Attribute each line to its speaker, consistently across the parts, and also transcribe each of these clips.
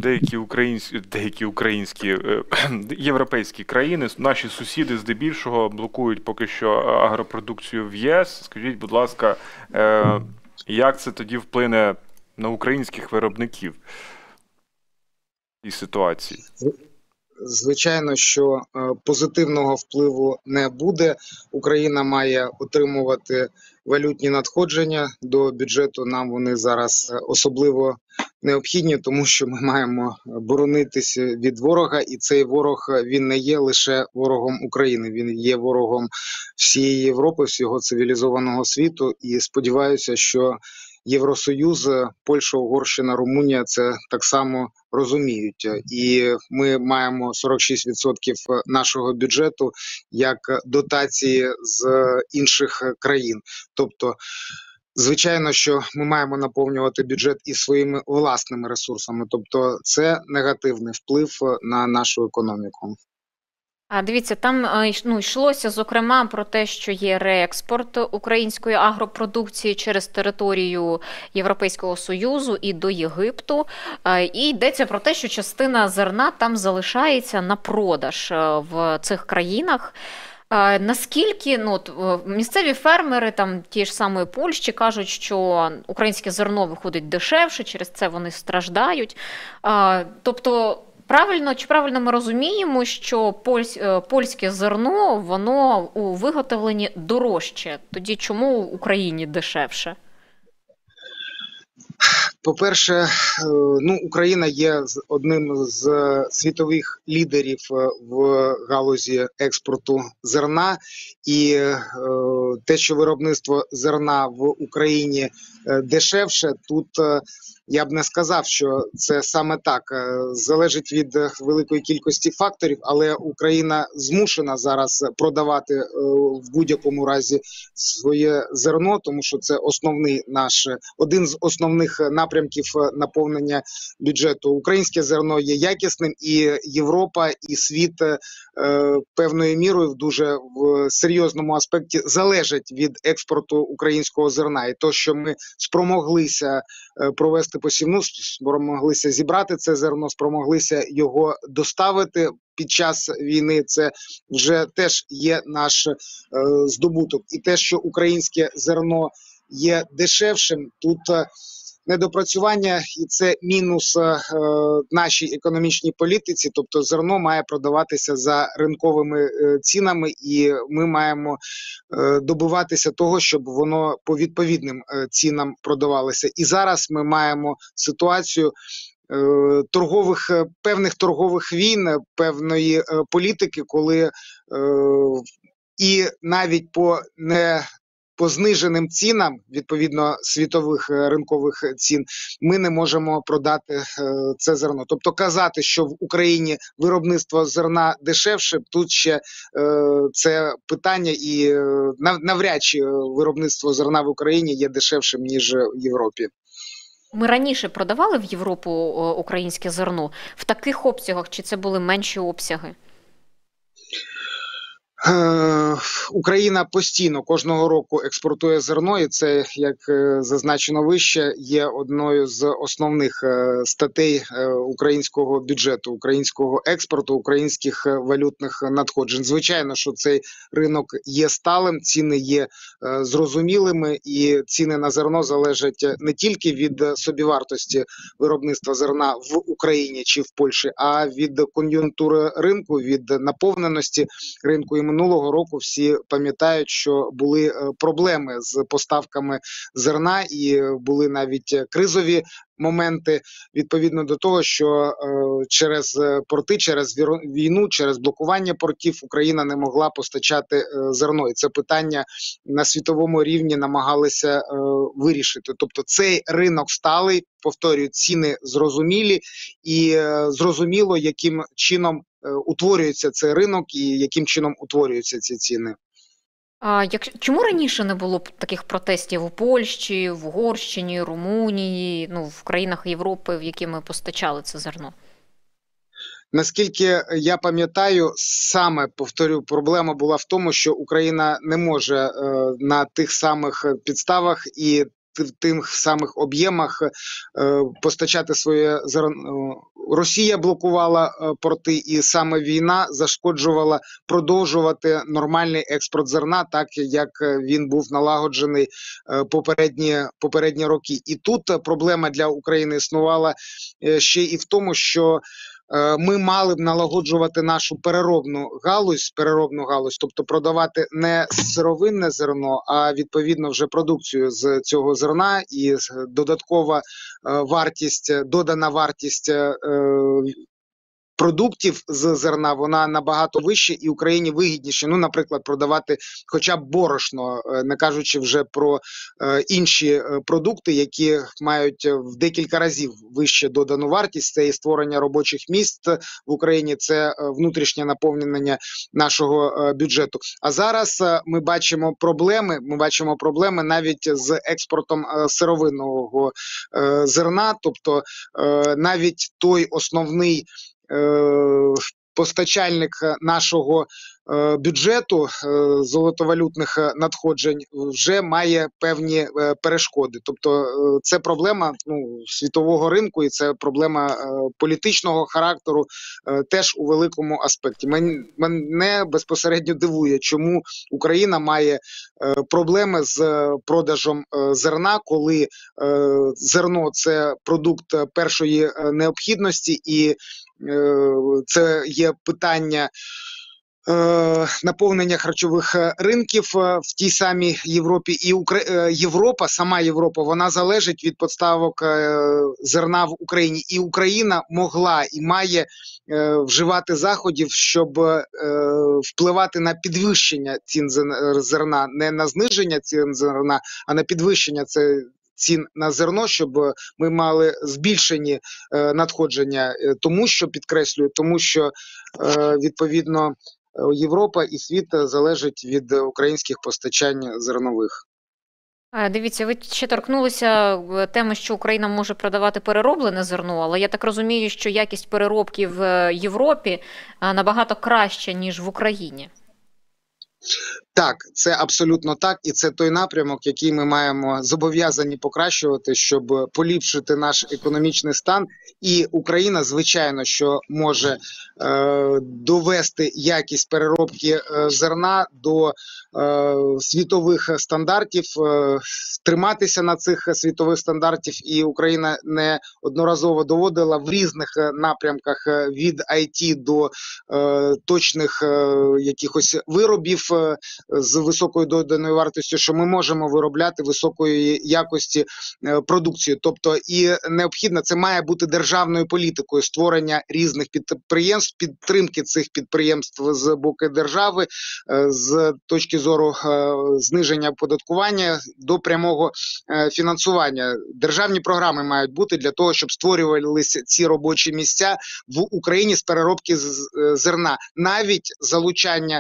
Speaker 1: деякі українські європейські країни, наші сусіди здебільшого блокують поки що агропродукцію в ЄС. Скажіть, будь ласка, як це тоді вплине на українських виробників і ситуації?
Speaker 2: Звичайно, що позитивного впливу не буде. Україна має отримувати валютні надходження до бюджету. Нам вони зараз особливо необхідні, тому що ми маємо боронитися від ворога, і цей ворог, він не є лише ворогом України, він є ворогом всієї Європи, всього цивілізованого світу. І сподіваюся, що Євросоюз, Польща, Угорщина, Румунія це так само розуміють. І ми маємо 46% нашого бюджету як дотації з інших країн. Тобто, звичайно, що ми маємо наповнювати бюджет і своїми власними ресурсами. Тобто це негативний вплив на нашу економіку.
Speaker 3: А дивіться, там йшлося зокрема про те, що є реекспорт української агропродукції через територію Європейського Союзу і до Єгипту. І йдеться про те, що частина зерна там залишається на продаж в цих країнах. Наскільки місцеві фермери там ті ж самої Польщі кажуть, що українське зерно виходить дешевше, через це вони страждають. Тобто правильно ми розуміємо, що польське зерно, воно у виготовленні дорожче? Тоді чому в Україні дешевше?
Speaker 2: По-перше, Україна є одним з світових лідерів в галузі експорту зерна, і те, що виробництво зерна в Україні дешевше, тут я б не сказав, що це саме так. Залежить від великої кількості факторів, але Україна змушена зараз продавати в будь-якому разі своє зерно, тому що це один з основних напрямків наповнення бюджету. Українське зерно є якісним, і Європа, і світ певною мірою в серйозному аспекті залежать від експорту українського зерна. І то, що ми спромоглися провести посівну, спромоглися зібрати це зерно, спромоглися його доставити під час війни, це вже теж є наш здобуток. І те, що українське зерно є дешевшим, тут недопрацювання, і це мінус нашій економічній політиці, тобто зерно має продаватися за ринковими цінами, і ми маємо добиватися того, щоб воно по відповідним цінам продавалося. І зараз ми маємо ситуацію певних торгових війн, певної політики, коли і навіть по зниженим цінам, відповідно світових ринкових цін, ми не можемо продати це зерно. Тобто казати, що в Україні виробництво зерна дешевше, тут ще це питання, і навряд чи виробництво зерна в Україні є дешевшим, ніж в Європі.
Speaker 3: Ми раніше продавали в Європу українське зерно в таких обсягах, чи це були менші обсяги?
Speaker 2: Україна постійно кожного року експортує зерно, і це, як зазначено вище, є одною з основних статей українського бюджету, українського експорту, українських валютних надходжень. Звичайно, що цей ринок є сталим, ціни є зрозумілими, і ціни на зерно залежать не тільки від собівартості виробництва зерна в Україні чи в Польщі, а від кон'юнктури ринку, від наповненості ринку. І минулого року всі пам'ятають, що були проблеми з поставками зерна, і були навіть кризові моменти відповідно до того, що через порти, через війну, через блокування портів Україна не могла постачати зерно. І це питання на світовому рівні намагалися вирішити. Тобто цей ринок сталий, повторюю, ціни зрозумілі, і зрозуміло, яким чином утворюється цей ринок і яким чином утворюються ці ціни.
Speaker 3: Чому раніше не було таких протестів у Польщі, в Угорщині, Румунії, в країнах Європи, в які ми постачали це зерно?
Speaker 2: Наскільки я пам'ятаю, саме, повторю, проблема була в тому, що Україна не може на тих самих підставах і в тих самих об'ємах постачати своє зерно. Росія блокувала порти, і саме війна зашкоджувала продовжувати нормальний експорт зерна, так як він був налагоджений попередні роки. І тут проблема для України існувала ще і в тому, що ми мали б налагоджувати нашу переробну галузь, тобто продавати не сировинне зерно, а відповідно вже продукцію з цього зерна, і додаткова додана вартість продуктів з зерна, вона набагато вища і Україні вигідніше, наприклад, продавати хоча б борошно, не кажучи вже про інші продукти, які мають в декілька разів вище додану вартість. Це і створення робочих місць в Україні, це внутрішнє наповнення нашого бюджету. А зараз ми бачимо проблеми навіть з експортом сировинного зерна, зерна, тобто навіть той основний постачальник нашого бюджету золотовалютних надходжень вже має певні перешкоди. Тобто це проблема світового ринку і це проблема політичного характеру теж у великому аспекті. Мене безпосередньо дивує, чому Україна має проблеми з продажем зерна, коли зерно – це продукт першої необхідності, і це є питання наповнення харчових ринків в тій самій Європі. І сама Європа, вона залежить від поставок зерна в Україні. І Україна могла і має вживати заходів, щоб впливати на підвищення цін зерна, не на зниження цін зерна, а на підвищення цін на зерно, щоб ми мали збільшені надходження, тому що відповідно Європа і світ залежить від українських постачань зернових.
Speaker 3: Дивіться, ви ще торкнулися теми, що Україна може продавати перероблене зерно, але я так розумію, що якість переробки в Європі набагато краща, ніж в Україні.
Speaker 2: Так, це абсолютно так, і це той напрямок, який ми маємо зобов'язані покращувати, щоб поліпшити наш економічний стан. І Україна, звичайно, що може довести якість переробки зерна до світових стандартів, триматися на цих світових стандартів. І Україна неодноразово доводила в різних напрямках від IT до точних якихось виробів з високою доданою вартістю, що ми можемо виробляти високої якості продукцію. Тобто і необхідно, це має бути державною політикою створення різних підприємств, підтримки цих підприємств з боку держави, з точки зору зниження оподаткування до прямого фінансування. Державні програми мають бути для того, щоб створювалися ці робочі місця в Україні з переробки зерна. Навіть залучання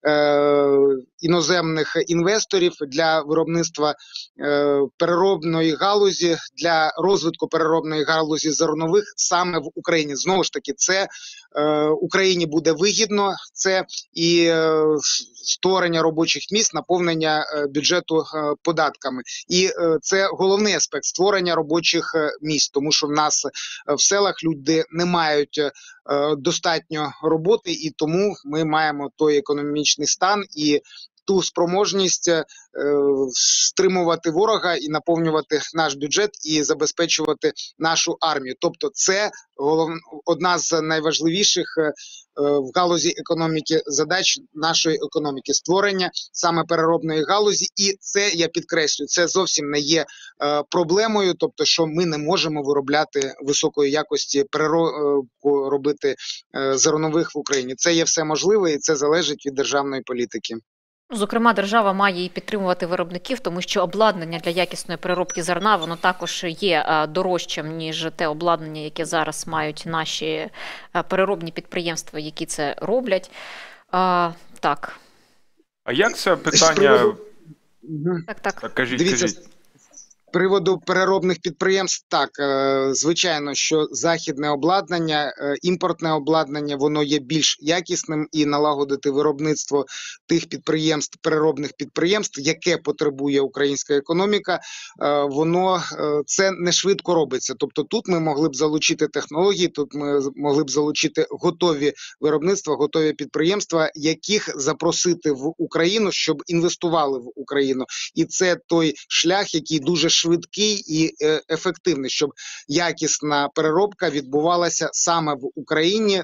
Speaker 2: іноземних інвесторів для виробництва переробної галузі, для розвитку переробної галузі зернових саме в Україні. Знову ж таки, це Україні буде вигідно, це і створення робочих місць, наповнення бюджету податками. І це головний аспект створення робочих місць, тому що в нас в селах люди не мають достатньо роботи, і тому ми маємо той економічний стан і ту спроможність стримувати ворога і наповнювати наш бюджет і забезпечувати нашу армію. Тобто це одна з найважливіших в галузі економіки задач нашої економіки – створення саме переробної галузі. І це, я підкреслюю, це зовсім не є проблемою, тобто що ми не можемо виробляти високої якості переробку, робити зернових в Україні. Це є все можливе і це залежить від державної політики.
Speaker 3: Зокрема, держава має і підтримувати виробників, тому що обладнання для якісної переробки зерна, воно також є дорожчим, ніж те обладнання, яке зараз мають наші переробні підприємства, які це роблять. Так.
Speaker 1: А як це питання...
Speaker 3: Так.
Speaker 1: Кажіть.
Speaker 2: Приводу переробних підприємств, так, звичайно, що західне обладнання, імпортне обладнання, воно є більш якісним, і налагодити виробництво тих підприємств, переробних підприємств, яке потребує українська економіка, воно це не швидко робиться. Тобто тут ми могли б залучити технології, тут ми могли б залучити готові виробництва, готові підприємства, яких запросити в Україну, щоб інвестували в Україну. І це той шлях, який дуже швидкий і ефективний, щоб якісна переробка відбувалася саме в Україні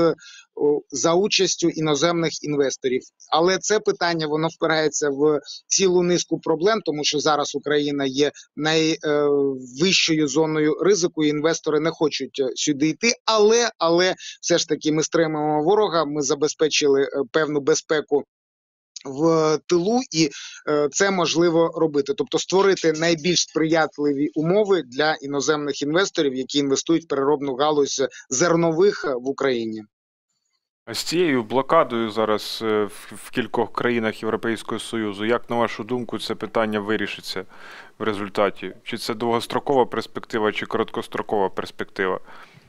Speaker 2: за участю іноземних інвесторів. Але це питання, воно впирається в цілу низку проблем, тому що зараз Україна є найвищою зоною ризику, і інвестори не хочуть сюди йти. Але все ж таки ми стримуємо ворога, ми забезпечили певну безпеку в тилу, і це можливо робити. Тобто створити найбільш сприятливі умови для іноземних інвесторів, які інвестують в переробну галузь зернових в Україні.
Speaker 1: А з цією блокадою зараз в кількох країнах Європейського Союзу, як, на вашу думку, це питання вирішиться в результаті? Чи це довгострокова перспектива, чи короткострокова перспектива?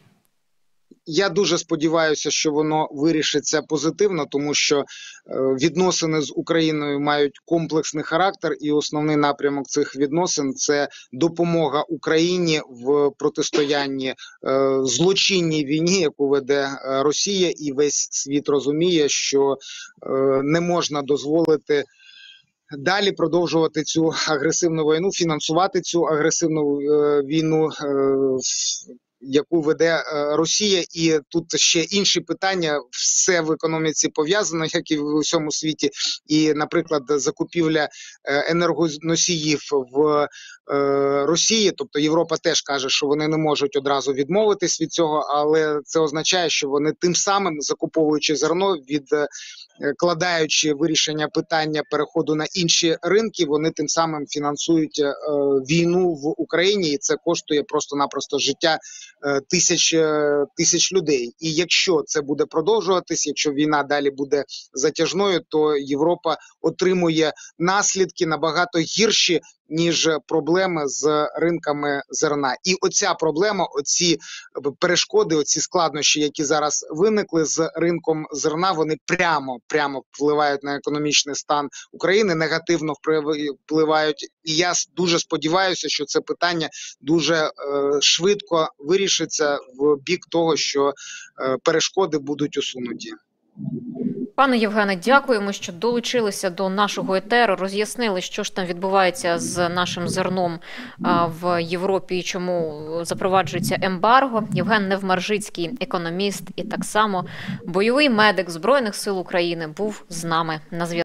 Speaker 2: Я дуже сподіваюся, що воно вирішиться позитивно, тому що відносини з Україною мають комплексний характер, і основний напрямок цих відносин – це допомога Україні в протистоянні злочинній війні, яку веде Росія, і весь світ розуміє, що не можна дозволити далі продовжувати цю агресивну війну, фінансувати цю агресивну війну, яку веде Росія. І тут ще інші питання, все в економіці пов'язано, як і в усьому світі. І, наприклад, закупівля енергоносіїв в Росії, тобто Європа теж каже, що вони не можуть одразу відмовитись від цього, але це означає, що вони тим самим, закуповуючи зерно, відкладаючи вирішення питання переходу на інші ринки, вони тим самим фінансують війну в Україні, і це коштує просто-напросто життя тисяч людей. І якщо це буде продовжуватись, якщо війна далі буде затяжною, то Європа отримує наслідки набагато гірші, ніж проблеми з ринками зерна. І оця проблема, оці перешкоди, оці складнощі, які зараз виникли з ринком зерна, вони прямо впливають на економічний стан України, негативно впливають. І я дуже сподіваюся, що це питання дуже швидко вирішиться в бік того, що перешкоди будуть усунуті.
Speaker 3: Пане Євгене, дякуємо, що долучилися до нашого етеру, роз'яснили, що ж там відбувається з нашим зерном в Європі і чому запроваджується ембарго. Євген Невмержицький, економіст і так само бойовий медик Збройних сил України, був з нами на зв'язку.